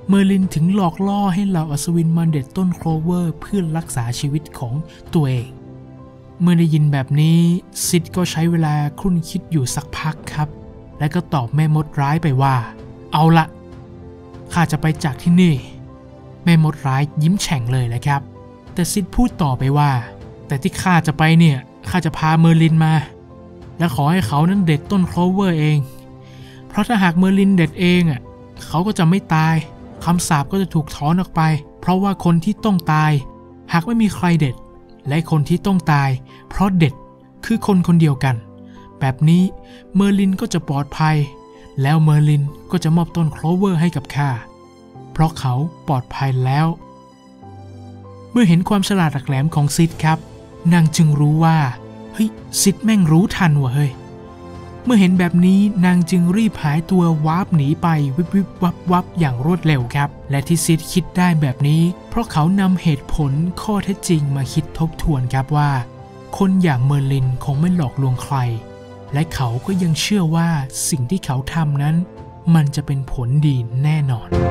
เมอร์ลินถึงหลอกล่อให้เหล่าอัศวินมาเด็ดต้นโคลเวอร์เพื่อรักษาชีวิตของตัวเองเมื่อได้ยินแบบนี้ซิดก็ใช้เวลาครุ่นคิดอยู่สักพักครับและก็ตอบแม่มดร้ายไปว่าเอาละข้าจะไปจากที่นี่แม่มดร้ายยิ้มแฉ่งเลยแหละครับแต่ซิดพูดต่อไปว่าแต่ที่ข้าจะไปเนี่ยข้าจะพาเมอร์ลินมาและขอให้เขานั้นเด็ดต้นโคลเวอร์เองเพราะถ้าหากเมอร์ลินเด็ดเองเขาก็จะไม่ตายคำสาปก็จะถูกถอนออกไปเพราะว่าคนที่ต้องตายหากไม่มีใครเด็ดและคนที่ต้องตายเพราะเด็ดคือคนคนเดียวกันแบบนี้เมอร์ลินก็จะปลอดภัยแล้วเมอร์ลินก็จะมอบต้นโคลเวอร์ให้กับข้าเพราะเขาปลอดภัยแล้วเมื่อเห็นความฉลาดหลักแหลมของซิดครับนางจึงรู้ว่าเฮ้ยซิดแม่งรู้ทันว่ะเฮ้ยเมื่อเห็นแบบนี้นางจึงรีบหายตัววาร์ปหนีไปวิบวิบวับวับอย่างรวดเร็วครับและที่ซิดคิดได้แบบนี้เพราะเขานำเหตุผลข้อเท็จจริงมาคิดทบทวนครับว่าคนอย่างเมอร์ลินคงไม่หลอกลวงใครและเขาก็ยังเชื่อว่าสิ่งที่เขาทำนั้นมันจะเป็นผลดีแน่นอน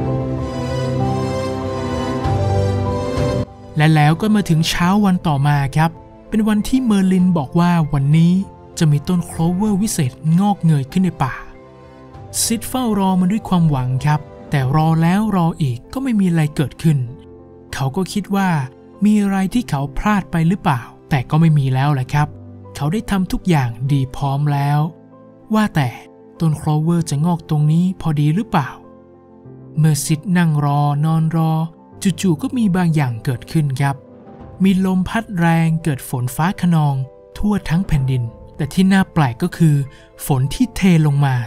และแล้วก็มาถึงเช้าวันต่อมาครับเป็นวันที่เมอร์ลินบอกว่าวันนี้จะมีต้นโคลเวอร์วิเศษงอกเงยขึ้นในป่าซิดเฝ้ารอมันด้วยความหวังครับแต่รอแล้วรออีกก็ไม่มีอะไรเกิดขึ้นเขาก็คิดว่ามีอะไรที่เขาพลาดไปหรือเปล่าแต่ก็ไม่มีแล้วแหละครับเขาได้ทำทุกอย่างดีพร้อมแล้วว่าแต่ต้นโคลเวอร์จะงอกตรงนี้พอดีหรือเปล่าเมื่อซิดนั่งรอนอนรอจู่ๆก็มีบางอย่างเกิดขึ้นครับมีลมพัดแรงเกิดฝนฟ้าคะนองทั่วทั้งแผ่นดินแต่ที่น่าแปลกก็คือฝนที่เทลงมา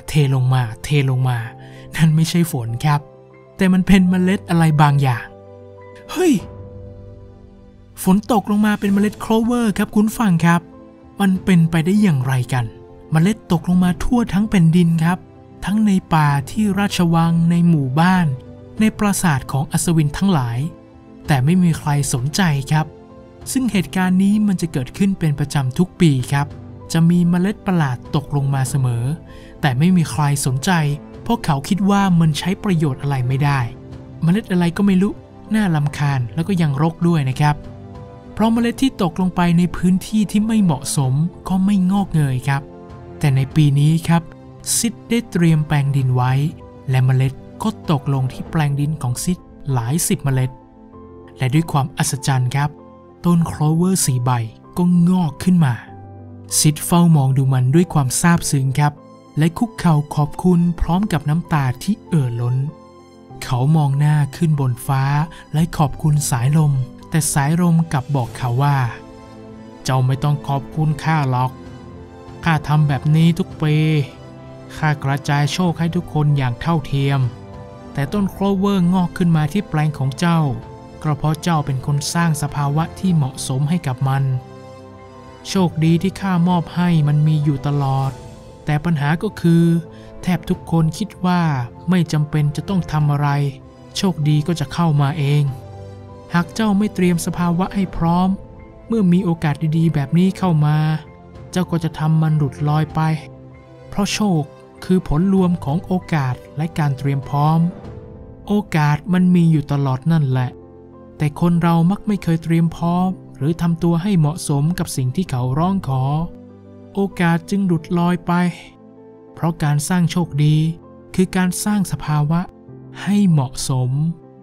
นั่นไม่ใช่ฝนครับแต่มันเป็นเมล็ดอะไรบางอย่างเฮ้ยฝนตกลงมาเป็นเมล็ดโคลเวอร์ครับคุณฟังครับมันเป็นไปได้อย่างไรกันเมล็ดตกลงมาทั่วทั้งแผ่นดินครับทั้งในป่าที่ราชวังในหมู่บ้านในปราสาทของอัศวินทั้งหลายแต่ไม่มีใครสนใจครับซึ่งเหตุการณ์นี้มันจะเกิดขึ้นเป็นประจำทุกปีครับจะมีเมล็ดประหลาดตกลงมาเสมอแต่ไม่มีใครสนใจเพราะเขาคิดว่ามันใช้ประโยชน์อะไรไม่ได้เมล็ดอะไรก็ไม่รู้น่ารำคาญแล้วก็ยังรกด้วยนะครับเพราะเมล็ดที่ตกลงไปในพื้นที่ที่ไม่เหมาะสมก็ไม่งอกเงยครับแต่ในปีนี้ครับซิดได้เตรียมแปลงดินไว้และเมล็ดก็ตกลงที่แปลงดินของซิดหลาย10เมล็ดและด้วยความอัศจรรย์ครับต้นโคลเวอร์4 ใบก็งอกขึ้นมาซิดเฝ้ามองดูมันด้วยความซาบซึ้งครับและคุกเข่าขอบคุณพร้อมกับน้ำตาที่ล้นเขามองหน้าขึ้นบนฟ้าและขอบคุณสายลมแต่สายลมกลับบอกเขาว่าเจ้าไม่ต้องขอบคุณข้าหรอกข้าทำแบบนี้ทุกปีข้ากระจายโชคให้ทุกคนอย่างเท่าเทียมแต่ต้นโคลเวอร์งอกขึ้นมาที่แปลงของเจ้าก็เพราะเจ้าเป็นคนสร้างสภาวะที่เหมาะสมให้กับมันโชคดีที่ข้ามอบให้มันมีอยู่ตลอดแต่ปัญหาก็คือแทบทุกคนคิดว่าไม่จำเป็นจะต้องทำอะไรโชคดีก็จะเข้ามาเองหากเจ้าไม่เตรียมสภาวะให้พร้อมเมื่อมีโอกาสดีๆแบบนี้เข้ามาเจ้าก็จะทำมันหลุดลอยไปเพราะโชคคือผลรวมของโอกาสและการเตรียมพร้อมโอกาสมันมีอยู่ตลอดนั่นแหละแต่คนเรามักไม่เคยเตรียมพร้อมหรือทำตัวให้เหมาะสมกับสิ่งที่เขาร้องขอโอกาสจึงหลุดลอยไปเพราะการสร้างโชคดีคือการสร้างสภาวะให้เหมาะสม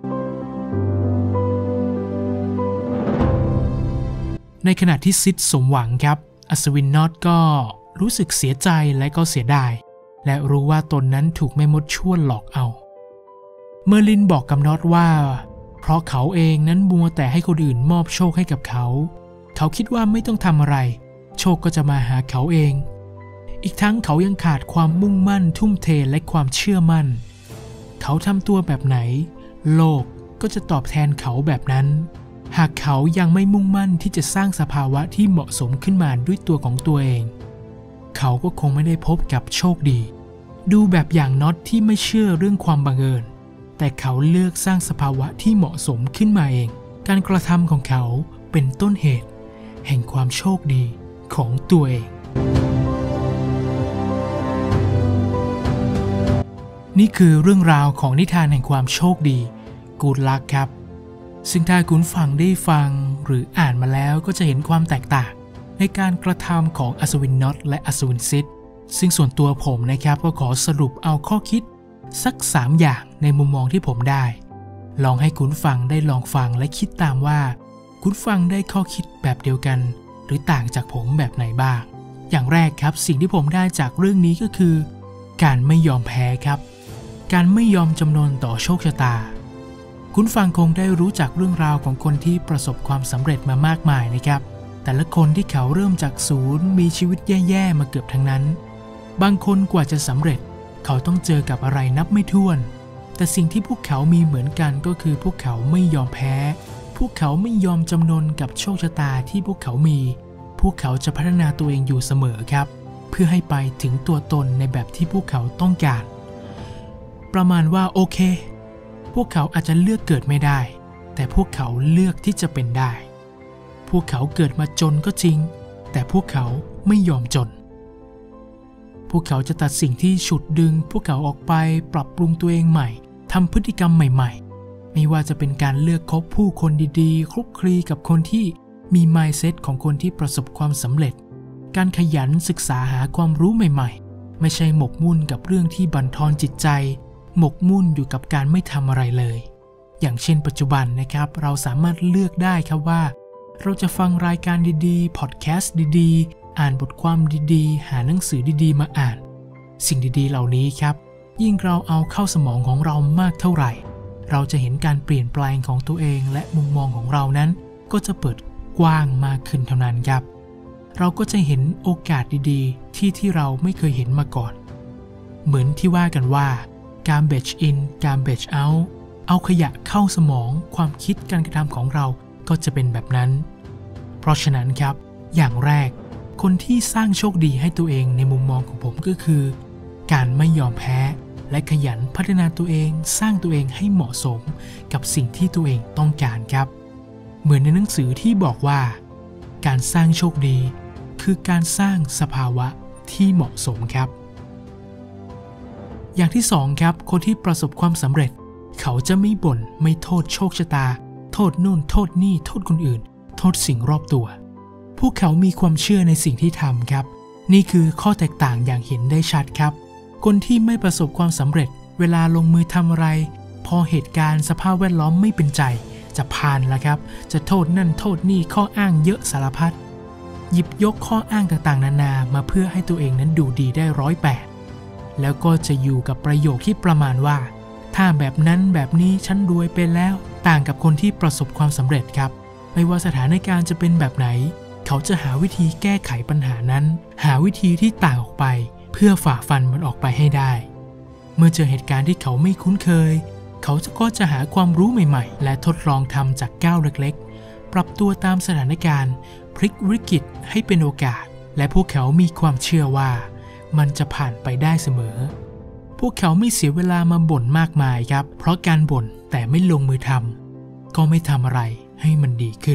ในขณะที่ซิดสมหวังครับอัศวินนอตก็รู้สึกเสียใจและก็เสียดายและรู้ว่าตนนั้นถูกแม่มดชั่วหลอกเอาเมอร์ลินบอกกับนอตว่าเพราะเขาเองนั้นมัวแต่ให้คนอื่นมอบโชคให้กับเขาคิดว่าไม่ต้องทำอะไรโชคก็จะมาหาเขาเองอีกทั้งเขายังขาดความมุ่งมั่นทุ่มเทและความเชื่อมั่นเขาทำตัวแบบไหนโลกก็จะตอบแทนเขาแบบนั้นหากเขายังไม่มุ่งมั่นที่จะสร้างสภาวะที่เหมาะสมขึ้นมาด้วยตัวของตัวเองเขาก็คงไม่ได้พบกับโชคดีดูแบบอย่างน็อตที่ไม่เชื่อเรื่องความบังเอิญแต่เขาเลือกสร้างสภาวะที่เหมาะสมขึ้นมาเองการกระทำของเขาเป็นต้นเหตุแห่งความโชคดีของตัวเองนี่คือเรื่องราวของนิทานแห่งความโชคดี Good Luck ครับซึ่งถ้าคุณฟังได้ฟังหรืออ่านมาแล้วก็จะเห็นความแตกต่างในการกระทำของอัศวินน็อตและอัศวินซิดซึ่งส่วนตัวผมนะครับก็ขอสรุปเอาข้อคิดสัก3อย่างในมุมมองที่ผมได้ลองให้คุณฟังได้ลองฟังและคิดตามว่าคุณฟังได้ข้อคิดแบบเดียวกันหรือต่างจากผมแบบไหนบ้างอย่างแรกครับสิ่งที่ผมได้จากเรื่องนี้ก็คือการไม่ยอมแพ้ครับการไม่ยอมจำนนต่อโชคชะตาคุณฟังคงได้รู้จักเรื่องราวของคนที่ประสบความสำเร็จมามากมายนะครับแต่ละคนที่เขาเริ่มจากศูนย์มีชีวิตแย่ๆมาเกือบทั้งนั้นบางคนกว่าจะสำเร็จเขาต้องเจอกับอะไรนับไม่ถ้วนแต่สิ่งที่พวกเขามีเหมือนกันก็คือพวกเขาไม่ยอมแพ้พวกเขาไม่ยอมจำนนกับโชคชะตาที่พวกเขามีพวกเขาจะพัฒนาตัวเองอยู่เสมอครับเพื่อให้ไปถึงตัวตนในแบบที่พวกเขาต้องการประมาณว่าโอเคพวกเขาอาจจะเลือกเกิดไม่ได้แต่พวกเขาเลือกที่จะเป็นได้พวกเขาเกิดมาจนก็จริงแต่พวกเขาไม่ยอมจนพวกเขาจะตัดสิ่งที่ฉุดดึงพวกเขาออกไปปรับปรุงตัวเองใหม่ทำพฤติกรรมใหม่ๆไม่ว่าจะเป็นการเลือกคบผู้คนดีๆคลุกคลีกับคนที่มี mindset ของคนที่ประสบความสำเร็จการขยันศึกษาหาความรู้ใหม่ๆไม่ใช่หมกมุ่นกับเรื่องที่บั่นทอนจิตใจหมกมุ่นอยู่กับการไม่ทำอะไรเลยอย่างเช่นปัจจุบันนะครับเราสามารถเลือกได้ครับว่าเราจะฟังรายการดีๆพอดแคสต์ดีๆอ่านบทความดีๆหาหนังสือดีๆมาอ่านสิ่งดีๆเหล่านี้ครับยิ่งเราเอาเข้าสมองของเรามากเท่าไหร่เราจะเห็นการเปลี่ยนแปลงของตัวเองและมุมมองของเรานั้นก็จะเปิดกว้างมากขึ้นเท่านั้นครับเราก็จะเห็นโอกาสดีๆที่เราไม่เคยเห็นมาก่อนเหมือนที่ว่ากันว่าgarbage in garbage out เอาขยะเข้าสมองความคิดการกระทำของเราก็จะเป็นแบบนั้นเพราะฉะนั้นครับอย่างแรกคนที่สร้างโชคดีให้ตัวเองในมุมมองของผมก็คือการไม่ยอมแพ้และขยันพัฒนาตัวเองสร้างตัวเองให้เหมาะสมกับสิ่งที่ตัวเองต้องการครับเหมือนในหนังสือที่บอกว่าการสร้างโชคดีคือการสร้างสภาวะที่เหมาะสมครับอย่างที่2ครับคนที่ประสบความสำเร็จเขาจะไม่บ่นไม่โทษโชคชะตาโทษนู่นโทษนี่โทษคนอื่นโทษสิ่งรอบตัวพวกเขามีความเชื่อในสิ่งที่ทำครับนี่คือข้อแตกต่างอย่างเห็นได้ชัดครับคนที่ไม่ประสบความสำเร็จเวลาลงมือทำอะไรพอเหตุการณ์สภาพแวดล้อมไม่เป็นใจจะพานละครับจะโทษนั่นโทษนี่ข้ออ้างเยอะสารพัดหยิบยกข้ออ้างต่างๆนานามาเพื่อให้ตัวเองนั้นดูดีได้108แล้วก็จะอยู่กับประโยคที่ประมาณว่าถ้าแบบนั้นแบบนี้ฉันรวยไปแล้วต่างกับคนที่ประสบความสำเร็จครับไม่ว่าสถานการณ์จะเป็นแบบไหนเขาจะหาวิธีแก้ไขปัญหานั้นหาวิธีที่ต่างออกไปเพื่อฝ่าฟันมันออกไปให้ได้เมื่อเจอเหตุการณ์ที่เขาไม่คุ้นเคยเขาก็จะหาความรู้ใหม่ๆและทดลองทำจากก้าวเล็กๆปรับตัวตามสถานการณ์พลิกวิกฤตให้เป็นโอกาสและพวกเขามีความเชื่อว่ามันจะผ่านไปได้เสมอพวกเขาไม่เสียเวลามาบ่นมากมายครับเพราะการบ่นแต่ไม่ลงมือทำก็ไม่ทำอะไรให้มันดีขึ้น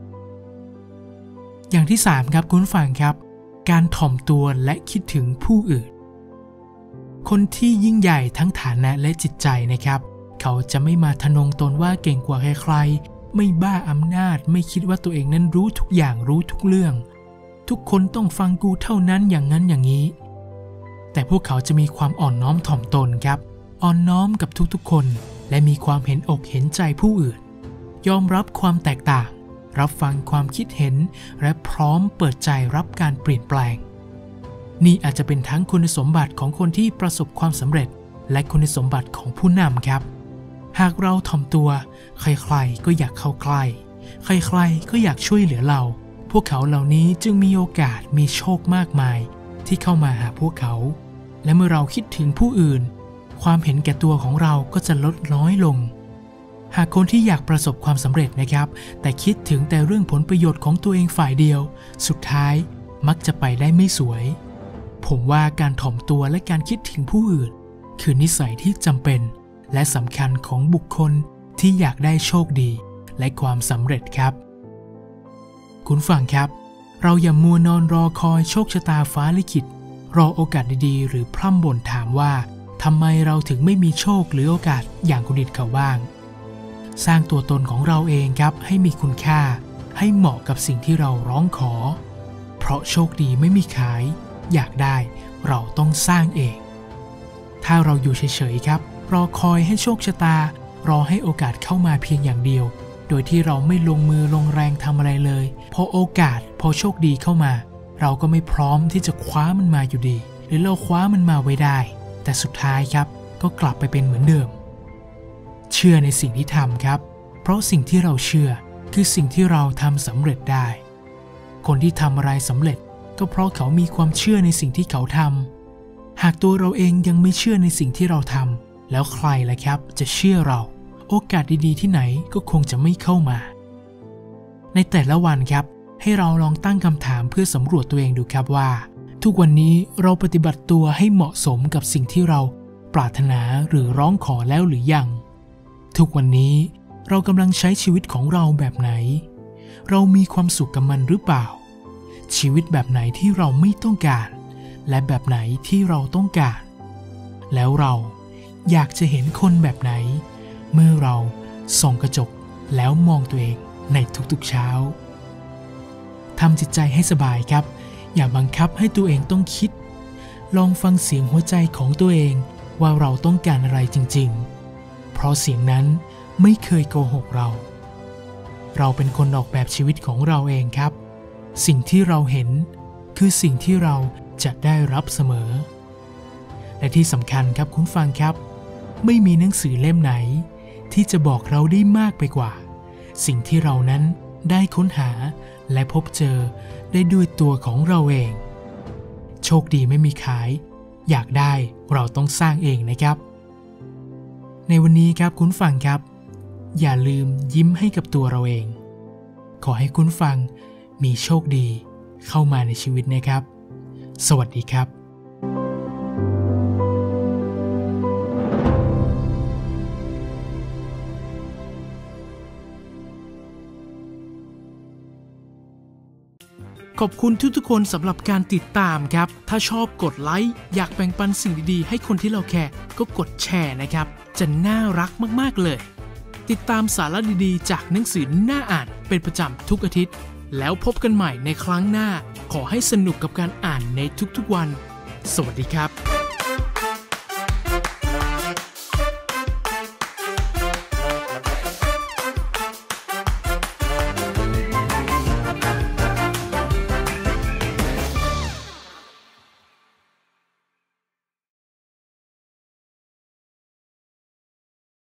อย่างที่3ครับคุณฟังครับการถ่อมตัวและคิดถึงผู้อื่นคนที่ยิ่งใหญ่ทั้งฐานะและจิตใจนะครับเขาจะไม่มาทะนงตนว่าเก่งกว่าใครๆไม่บ้าอำนาจไม่คิดว่าตัวเองนั้นรู้ทุกอย่างรู้ทุกเรื่องทุกคนต้องฟังกูเท่านั้นอย่างนั้นอย่างนี้แต่พวกเขาจะมีความอ่อนน้อมถ่อมตนครับอ่อนน้อมกับทุกๆคนและมีความเห็นอกเห็นใจผู้อื่นยอมรับความแตกต่างรับฟังความคิดเห็นและพร้อมเปิดใจรับการเปลี่ยนแปลงนี่อาจจะเป็นทั้งคุณสมบัติของคนที่ประสบความสำเร็จและคุณสมบัติของผู้นำครับหากเราถ่อมตัวใครๆก็อยากเข้าใกล้ใครๆก็อยากช่วยเหลือเราพวกเขาเหล่านี้จึงมีโอกาสมีโชคมากมายที่เข้ามาหาพวกเขาและเมื่อเราคิดถึงผู้อื่นความเห็นแก่ตัวของเราก็จะลดน้อยลงหากคนที่อยากประสบความสำเร็จนะครับแต่คิดถึงแต่เรื่องผลประโยชน์ของตัวเองฝ่ายเดียวสุดท้ายมักจะไปได้ไม่สวยผมว่าการถ่อมตัวและการคิดถึงผู้อื่นคือนิสัยที่จำเป็นและสำคัญของบุคคลที่อยากได้โชคดีและความสำเร็จครับคุณฟังครับเราอย่ามัวนอนรอคอยโชคชะตาฟ้าลิขิตรอโอกาสดีๆหรือพร่ำบ่นถามว่าทำไมเราถึงไม่มีโชคหรือโอกาสอย่างคนอื่นเขาบ้างสร้างตัวตนของเราเองครับให้มีคุณค่าให้เหมาะกับสิ่งที่เราร้องขอเพราะโชคดีไม่มีขายอยากได้เราต้องสร้างเองถ้าเราอยู่เฉยๆครับรอคอยให้โชคชะตารอให้โอกาสเข้ามาเพียงอย่างเดียวโดยที่เราไม่ลงมือลงแรงทำอะไรเลยพอโอกาสพอโชคดีเข้ามาเราก็ไม่พร้อมที่จะคว้ามันมาอยู่ดีหรือเราคว้ามันมาไว้ได้แต่สุดท้ายครับก็กลับไปเป็นเหมือนเดิมเชื่อในสิ่งที่ทำครับเพราะสิ่งที่เราเชื่อคือสิ่งที่เราทำสำเร็จได้คนที่ทำอะไรสำเร็จก็เพราะเขามีความเชื่อในสิ่งที่เขาทำหากตัวเราเองยังไม่เชื่อในสิ่งที่เราทำแล้วใครล่ะครับจะเชื่อเราโอกาสดีๆที่ไหนก็คงจะไม่เข้ามาในแต่ละวันครับให้เราลองตั้งคำถามเพื่อสำรวจตัวเองดูครับว่าทุกวันนี้เราปฏิบัติตัวให้เหมาะสมกับสิ่งที่เราปรารถนาหรือร้องขอแล้วหรือยังทุกวันนี้เรากำลังใช้ชีวิตของเราแบบไหนเรามีความสุขกับมันหรือเปล่าชีวิตแบบไหนที่เราไม่ต้องการและแบบไหนที่เราต้องการแล้วเราอยากจะเห็นคนแบบไหนเมื่อเราส่องกระจกแล้วมองตัวเองในทุกๆเช้าทำจิตใจให้สบายครับอย่าบังคับให้ตัวเองต้องคิดลองฟังเสียงหัวใจของตัวเองว่าเราต้องการอะไรจริงๆเพราะเสียงนั้นไม่เคยโกหกเราเป็นคนออกแบบชีวิตของเราเองครับสิ่งที่เราเห็นคือสิ่งที่เราจะได้รับเสมอและที่สำคัญครับคุณฟังครับไม่มีหนังสือเล่มไหนที่จะบอกเราได้มากไปกว่าสิ่งที่เรานั้นได้ค้นหาและพบเจอได้ด้วยตัวของเราเองโชคดีไม่มีขายอยากได้เราต้องสร้างเองนะครับในวันนี้ครับคุณฟังครับอย่าลืมยิ้มให้กับตัวเราเองขอให้คุณฟังมีโชคดีเข้ามาในชีวิตนะครับสวัสดีครับขอบคุณทุกๆคนสำหรับการติดตามครับถ้าชอบกดไลค์อยากแบ่งปันสิ่งดีๆให้คนที่เราแคร์ก็กดแชร์นะครับจะน่ารักมากๆเลยติดตามสาระดีๆจากหนังสือน่าอ่านเป็นประจำทุกอาทิตย์แล้วพบกันใหม่ในครั้งหน้าขอให้สนุกกับการอ่านในทุกๆวันสวัสดีครับ